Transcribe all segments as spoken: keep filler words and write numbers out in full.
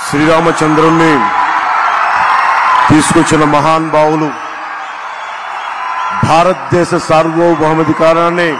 శ్రీరామచంద్రుణ్ణి తీసుకొచ్చిన మహానుభావులు, భారతదేశ సార్వభౌమాధికారాన్ని,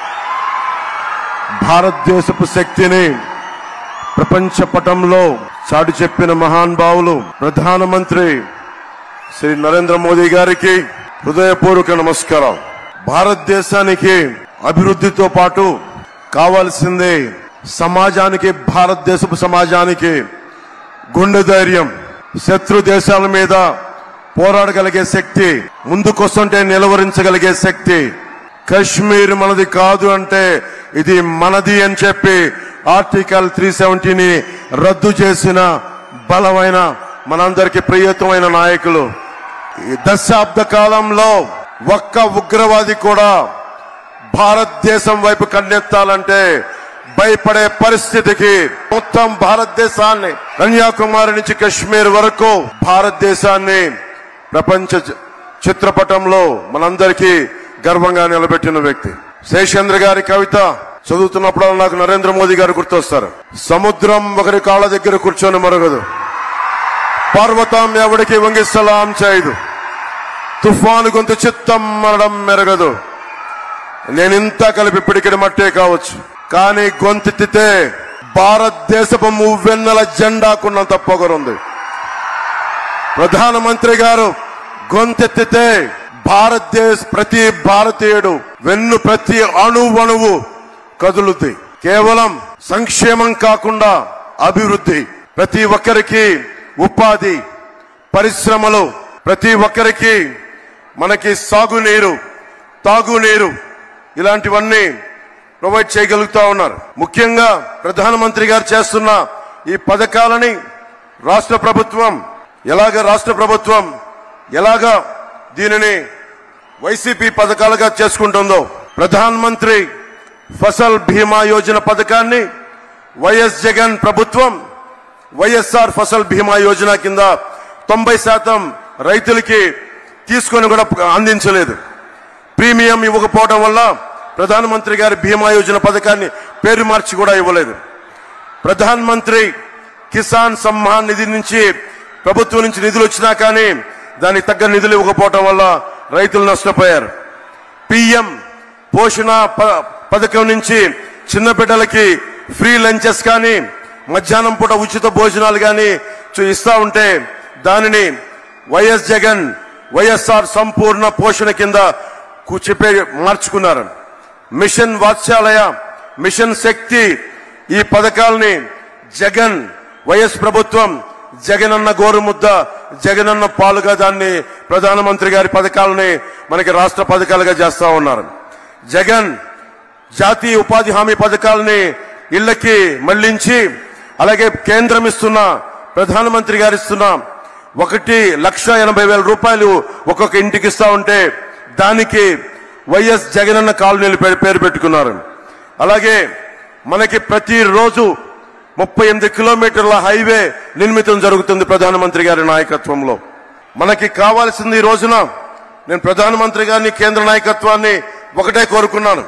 భారతదేశపు శక్తిని ప్రపంచ పటంలో చాటి చెప్పిన మహానుభావులు ప్రధానమంత్రి శ్రీ నరేంద్ర మోదీ గారికి హృదయపూర్వక నమస్కారం. భారతదేశానికి అభివృద్ధితో పాటు కావాల్సిందే సమాజానికి, భారతదేశపు సమాజానికి గుండె ధైర్యం, శత్రు దేశాల మీద పోరాడగలిగే శక్తి, ముందుకొస్తుంటే నిలవరించగలిగే శక్తి. కశ్మీర్ మనది కాదు అంటే ఇది మనది అని చెప్పి ఆర్టికల్ త్రీ సెవెంటీని రద్దు చేసిన బలమైన మనందరికీ ప్రియతమైన నాయకులు. ఈ దశాబ్ద కాలంలో ఒక్క ఉగ్రవాది కూడా భారతదేశం వైపు కన్నెత్తాలంటే భయపడే పరిస్థితికి మొత్తం భారతదేశాన్ని, కన్యాకుమారి నుంచి కశ్మీర్ వరకు భారతదేశాన్ని ప్రపంచ చిత్రపటంలో మనందరికీ గర్వంగా నిలబెట్టిన వ్యక్తి. శేషేంద్ర గారి కవిత చదువుతున్నప్పుడు నాకు నరేంద్ర మోదీ గారు గుర్తొస్తారు. సముద్రం ఒకరి కాళ్ళ దగ్గర కూర్చొని మరగదు, పర్వతం ఎవడికి వంగి సలాం చేయదు, తుఫాను గొంతు చిత్తం మనడం మెరగదు. నేనింత కలిపి పిడికిడి మట్టే కావచ్చు, కానీ గొంతెత్తితే భారతదేశపు మువ్వెన్నెల జెండాకున్నంత పొగరుంది. ప్రధానమంత్రి గారు గొంతెత్తితే భారతదేశ ప్రతి భారతీయుడు వెన్ను ప్రతి అణువణువు కదులుద్ది. కేవలం సంక్షేమం కాకుండా అభివృద్ధి, ప్రతి ఒక్కరికి ఉపాధి, పరిశ్రమలు, ప్రతి ఒక్కరికి మనకి సాగునీరు, తాగునీరు, ఇలాంటివన్నీ ప్రొవైడ్ చేయగలుగుతా ఉన్నారు. ముఖ్యంగా ప్రధానమంత్రి గారు చేస్తున్న ఈ పథకాలని రాష్ట్ర ప్రభుత్వం ఎలాగ రాష్ట్ర ప్రభుత్వం ఎలాగ దీనిని వైసీపీ పథకాలుగా చేసుకుంటుందో, ప్రధానమంత్రి ఫసల్ బీమా యోజన పథకాన్ని వైఎస్ జగన్ ప్రభుత్వం వైఎస్ఆర్ ఫసల్ బీమా యోజన కింద తొంభై శాతం రైతులకి తీసుకొని కూడా అందించలేదు. ప్రీమియం ఇవ్వకపోవడం వల్ల ప్రధానమంత్రి గారి బీమా యోజన పథకాన్ని పేరు మార్చి కూడా ఇవ్వలేదు. ప్రధానమంత్రి కిసాన్ సమ్మాన్ నిధి నుంచి ప్రభుత్వం నుంచి నిధులు వచ్చినా కానీ దానికి తగ్గ నిధులు ఇవ్వకపోవడం వల్ల రైతులు నష్టపోయారు. పిఎం పోషణ పథకం నుంచి చిన్న బిడ్డలకి ఫ్రీ లంచెస్ కానీ, మధ్యాహ్నం పూట ఉచిత భోజనాలు కానీ ఇస్తా ఉంటే దానిని వైఎస్ జగన్ వైఎస్ఆర్ సంపూర్ణ పోషణ కింద చెప్పే మార్చుకున్నారు. మిషన్ వాత్సల్య, మిషన్ శక్తి, ఈ పథకాలని జగన్ వైఎస్ ప్రభుత్వం జగనన్న గోరుముద్ద, జగనన్న పాలుగా దాన్ని ప్రధానమంత్రి గారి పథకాలని మనకి రాష్ట్ర పథకాలుగా చేస్తా ఉన్నారు. జగన్ జాతీయ ఉపాధి హామీ పథకాలని ఇళ్లకి మళ్లించి, అలాగే కేంద్రం ఇస్తున్న, ప్రధానమంత్రి గారు ఇస్తున్న ఒకటి లక్ష ఎనభై వేల రూపాయలు ఒక్కొక్క ఇంటికి ఇస్తా ఉంటే దానికి వైఎస్ జగనన్న కాలనీలు పేరు పెట్టుకున్నారు. అలాగే మనకి ప్రతిరోజు ముప్పై ఎనిమిది కిలోమీటర్ల హైవే నిర్మితం జరుగుతుంది ప్రధానమంత్రి గారి నాయకత్వంలో. మనకి కావాల్సింది ఈ రోజున, నేను ప్రధానమంత్రి గారిని, కేంద్ర నాయకత్వాన్ని ఒకటే కోరుకున్నాను.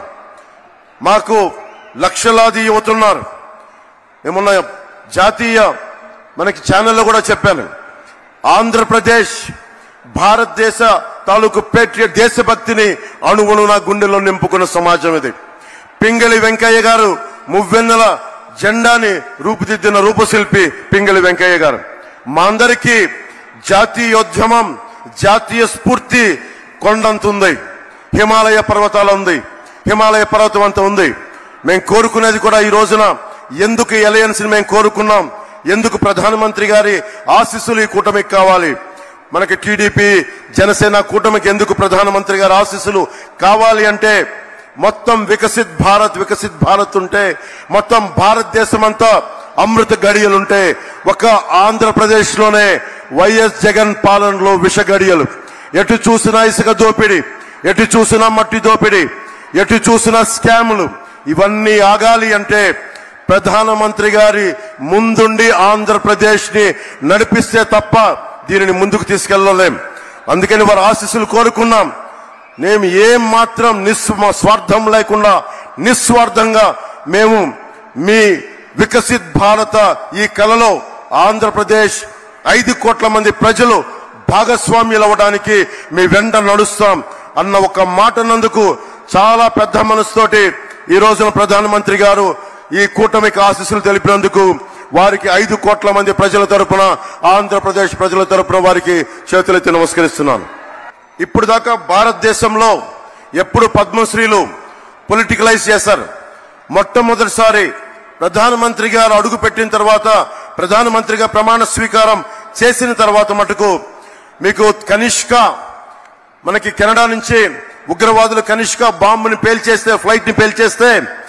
మాకు లక్షలాది యువతున్నారు. ఏమన్న జాతీయ మనకి ఛానల్లో కూడా చెప్పాను, ఆంధ్రప్రదేశ్ భారతదేశ తాలూకు పేట్రియట్ దేశభక్తిని అణువును నా గుండెలో నింపుకున్న సమాజం ఇది. పింగళి వెంకయ్య గారు మువ్వెన్నెల జెండాని రూపుదిద్దిన రూపశిల్పి పింగళి వెంకయ్య గారు. మా అందరికీ జాతీయోద్యమం, జాతీయ స్ఫూర్తి కొండంత ఉంది, హిమాలయ పర్వతాలు ఉంది, హిమాలయ పర్వతం అంత ఉంది. మేము కోరుకునేది కూడా ఈ రోజున ఎందుకు ఎలయన్స్ మేము కోరుకున్నాం, ఎందుకు ప్రధానమంత్రి గారి ఆశీస్సులు ఈ కూటమికి కావాలి, మనకి టీడీపీ జనసేన కూటమికి ఎందుకు ప్రధానమంత్రి గారి ఆశీస్సులు కావాలి అంటే, మొత్తం వికసిత్ భారత్ వికసిత్ భారత్ ఉంటే, మొత్తం భారతదేశం అంతా అమృత గడియలుంటే, ఒక ఆంధ్రప్రదేశ్ లోనే వైఎస్ జగన్ పాలనలో విష గడియలు. ఎటు చూసినా ఇసుక దోపిడి, ఎటు చూసినా మట్టి దోపిడి, ఎటు చూసినా స్కాములు. ఇవన్నీ ఆగాలి అంటే ప్రధానమంత్రి గారి ముందుండి ఆంధ్రప్రదేశ్ ని నడిపిస్తే తప్ప దీనిని ముందుకు తీసుకెళ్లలేం. అందుకని వారి ఆశీస్సులు కోరుకున్నాం. మేము ఏం మాత్రం నిస్వార్థం లేకుండా నిస్వార్థంగా మేము మీ వికసిత్ భారత ఈ కలలో ఆంధ్రప్రదేశ్ ఐదు కోట్ల మంది ప్రజలు భాగస్వామ్యులు అవ్వడానికి మీ వెంట నడుస్తాం అన్న ఒక మాట నందుకు చాలా పెద్ద మనసుతోటి ఈ రోజున ప్రధానమంత్రి గారు ఈ కూటమికి ఆశీస్సులు తెలిపినందుకు వారికి ఐదు కోట్ల మంది ప్రజల తరపున, ఆంధ్రప్రదేశ్ ప్రజల తరపున వారికి చేతులెత్తి నమస్కరిస్తున్నాను. ఇప్పుడు దాకా భారతదేశంలో ఎప్పుడు పద్మశ్రీలు పొలిటికలైజ్ చేశారు. మొట్టమొదటిసారి ప్రధానమంత్రి గారు అడుగు పెట్టిన తర్వాత, ప్రధానమంత్రిగా ప్రమాణ స్వీకారం చేసిన తర్వాత మటుకు మీకు కనిష్క, మనకి కెనడా నుంచి ఉగ్రవాదులు కనిష్క బాంబుని పేల్చేస్తే, ఫ్లైట్ ని పేల్చేస్తే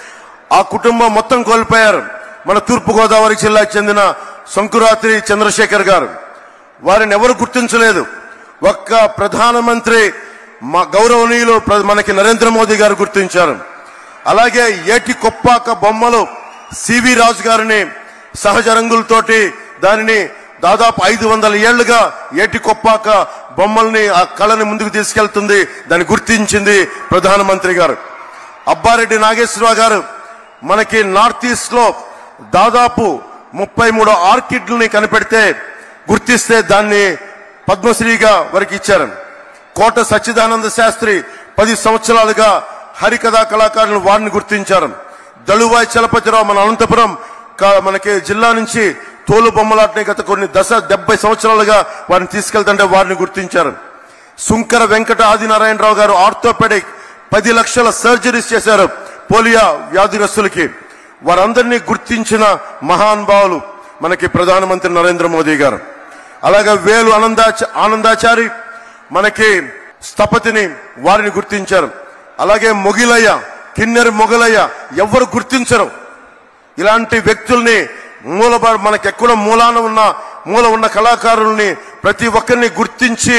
ఆ కుటుంబం మొత్తం కోల్పోయారు. మన తూర్పుగోదావరి జిల్లాకు చెందిన శంకురాత్రి చంద్రశేఖర్ గారు, వారిని ఎవరు గుర్తించలేదు. ఒక్క ప్రధానమంత్రి మా గౌరవనీయులు మనకి నరేంద్ర మోదీ గారు గుర్తించారు. అలాగే ఏటి కొప్పాక బొమ్మలు సివి రాజు గారిని సహజ రంగులతోటి దానిని దాదాపు ఐదు వందల ఏళ్లుగా ఏటి కొప్పాక బొమ్మల్ని, ఆ కళని ముందుకు తీసుకెళ్తుంది, దాన్ని గుర్తించింది ప్రధానమంత్రి గారు. అబ్బారెడ్డి నాగేశ్వరరావు గారు మనకి నార్త్ ఈస్ట్ లో దాదాపు ముప్పై మూడు ఆర్కిడ్లని కనిపెడితే, గుర్తిస్తే దాన్ని పద్మశ్రీగా వారికి ఇచ్చారు. కోట సచ్చిదానంద శాస్త్రి పది సంవత్సరాలుగా హరికథా కళాకారులను వారిని గుర్తించారు. దళువాయి చలపతిరావు మన అనంతపురం మనకి జిల్లా నుంచి తోలు బొమ్మలాటని గత కొన్ని దశ డెబ్బై సంవత్సరాలుగా వారిని తీసుకెళ్తుంటే వారిని గుర్తించారు. సుంకర వెంకట ఆదినారాయణరావు గారు ఆర్థోపెడిక్ పది లక్షల సర్జరీస్ చేశారు పోలియో వ్యాధిగ్రస్తులకి. వారందరినీ గుర్తించిన మహానుభావులు మనకి ప్రధానమంత్రి నరేంద్ర మోదీ గారు. అలాగే వేలు ఆనందాచ ఆనందాచారి మనకి స్థపతిని, వారిని గుర్తించారు. అలాగే మొగిలయ్య, కిన్నెర మొగలయ్య ఎవరు గుర్తించరు. ఇలాంటి వ్యక్తుల్ని మూల మనకి ఎక్కడ మూలాన ఉన్న మూల ఉన్న కళాకారుల్ని ప్రతి ఒక్కరిని గుర్తించి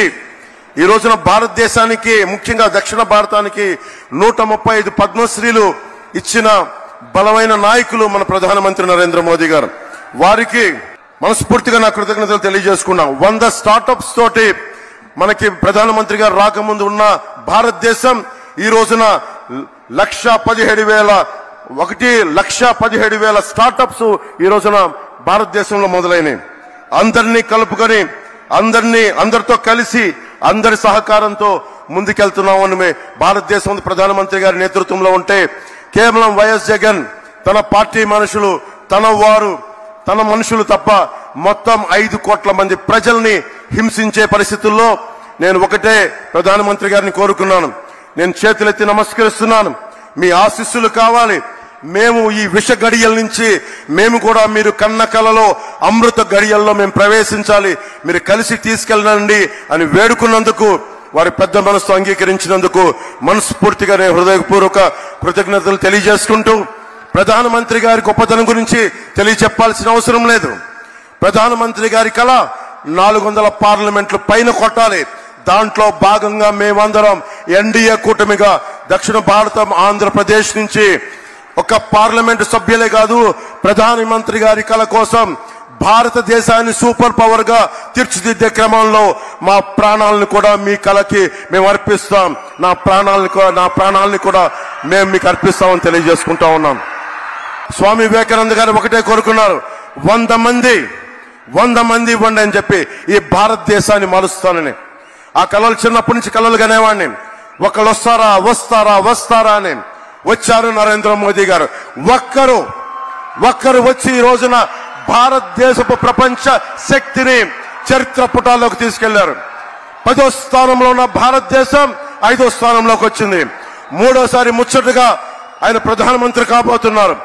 ఈ రోజున భారతదేశానికి, ముఖ్యంగా దక్షిణ భారతానికి నూట ముప్పై ఐదు పద్మశ్రీలు ఇచ్చిన బలమైన నాయకులు మన ప్రధానమంత్రి నరేంద్ర మోదీ గారు. వారికి మనస్ఫూర్తిగా నా కృతజ్ఞతలు తెలియజేసుకున్నాం. వంద స్టార్టప్స్ తోటి మనకి ప్రధానమంత్రి గారు రాకముందు ఉన్న భారతదేశం ఈ రోజున లక్ష పదిహేడు వేల ఒకటి లక్ష పదిహేడు వేల స్టార్టప్స్ ఈ రోజున భారతదేశంలో మొదలైనవి. అందరినీ కలుపుకొని, అందరినీ అందరితో కలిసి, అందరి సహకారంతో ముందుకెళ్తున్నామని భారతదేశం ప్రధానమంత్రి గారి నేతృత్వంలో ఉంటే, కేవలం వైఎస్ జగన్ తన పార్టీ మనుషులు, తన వారు, తన మనుషులు తప్ప మొత్తం ఐదు కోట్ల మంది ప్రజల్ని హింసించే పరిస్థితుల్లో నేను ఒకటే ప్రధానమంత్రి గారిని కోరుకున్నాను. నేను చేతులెత్తి నమస్కరిస్తున్నాను. మీ ఆశీస్సులు కావాలి. మేము ఈ విష గడియల నుంచి మేము కూడా మీరు కన్న కలలో అమృత గడియల్లో మేము ప్రవేశించాలి, మీరు కలిసి తీసుకెళ్ళండి అని వేడుకున్నందుకు, వారి పెద్ద మనసు అంగీకరించినందుకు మనస్ఫూర్తిగా నేను హృదయపూర్వక కృతజ్ఞతలు తెలియజేసుకుంటూ, ప్రధానమంత్రి గారి గొప్పతనం గురించి తెలియచెప్పాల్సిన అవసరం లేదు. ప్రధానమంత్రి గారి కళ నాలుగు వందల పార్లమెంట్లు పైన కొట్టాలి. దాంట్లో భాగంగా మేమందరం ఎన్డీఏ కూటమిగా దక్షిణ భారతం ఆంధ్రప్రదేశ్ నుంచి ఒక పార్లమెంటు సభ్యులే కాదు, ప్రధానమంత్రి గారి కళ కోసం భారతదేశాన్ని సూపర్ పవర్ గా తీర్చిదిద్దే క్రమంలో మా ప్రాణాలను కూడా మీ కళకి మేము అర్పిస్తాం. నా ప్రాణాలను నా ప్రాణాలను కూడా మేము మీకు అర్పిస్తామని తెలియజేసుకుంటా ఉన్నాం. స్వామి వివేకానంద గారు ఒకటే కోరుకున్నారు, వంద మంది వంద మంది ఇవ్వండి అని చెప్పి ఈ భారతదేశాన్ని మారుస్తానని. ఆ కళలు చిన్నప్పటి నుంచి కళలు కనేవాడిని. ఒకళ్ళు వస్తారా వస్తారా వస్తారా అని. వచ్చారు నరేంద్ర మోదీ గారు. ఒక్కరు ఒక్కరు వచ్చి ఈ రోజున భారతదేశపు ప్రపంచ శక్తిని చరిత్ర పుటాల్లోకి తీసుకెళ్లారు. పదో స్థానంలో ఉన్న భారతదేశం ఐదో స్థానంలోకి వచ్చింది. మూడోసారి ముచ్చటగా ఆయన ప్రధానమంత్రి కాబోతున్నారు.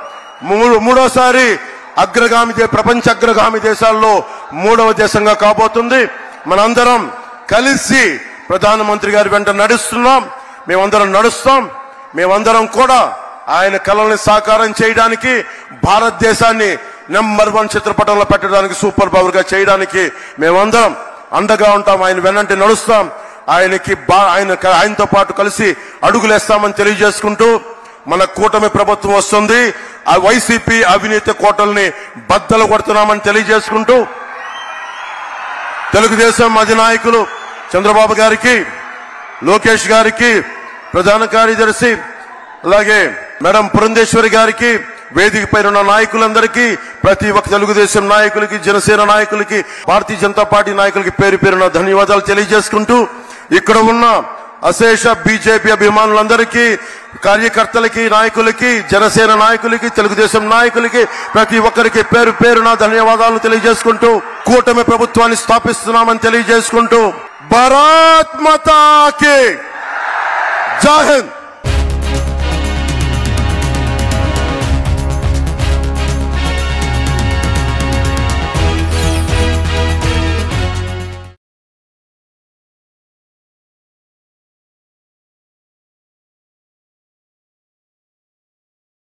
మూడోసారి అగ్రగామి ప్రపంచ అగ్రగామి దేశాల్లో మూడవ దేశంగా కాబోతుంది. మనందరం కలిసి ప్రధానమంత్రి గారి వెంట నడుస్తున్నాం. మేమందరం నడుస్తాం. మేమందరం కూడా ఆయన కళల్ని సాకారం చేయడానికి, భారతదేశాన్ని నెంబర్ వన్ చిత్రపటంలో పెట్టడానికి, సూపర్ పవర్ గా చేయడానికి మేమందరం అండగా ఉంటాం. ఆయన వెన్నంటి నడుస్తాం. ఆయనకి ఆయన ఆయనతో పాటు కలిసి అడుగులేస్తామని తెలియజేసుకుంటూ, మన కూటమి ప్రభుత్వం వస్తుంది. ఆ వైసీపీ అవినీతి కోటల్ని బద్దలు కొడుతున్నామని తెలియజేసుకుంటూ, తెలుగుదేశం అధినాయకులు చంద్రబాబు గారికి, లోకేష్ గారికి, ప్రధాన కార్యదర్శి అలాగే మేడం పురంధేశ్వరి గారికి, వేదిక పైన ఉన్న నాయకులందరికీ, ప్రతి ఒక్క తెలుగుదేశం నాయకులకి, జనసేన నాయకులకి, భారతీయ జనతా పార్టీ నాయకులకి పేరు పేరున ధన్యవాదాలు తెలియజేసుకుంటూ, ఇక్కడ ఉన్న అశేష బీజేపీ అభిమానులందరికీ, కార్యకర్తలకి, నాయకులకి, జనసేన నాయకులకి, తెలుగుదేశం నాయకులకి, ప్రతి ఒక్కరికి పేరు పేరున ధన్యవాదాలు తెలియజేసుకుంటూ, కూటమి ప్రభుత్వాన్ని స్థాపిస్తున్నామని తెలియజేసుకుంటూ, భారత్ మాతా కీ జై హింద్.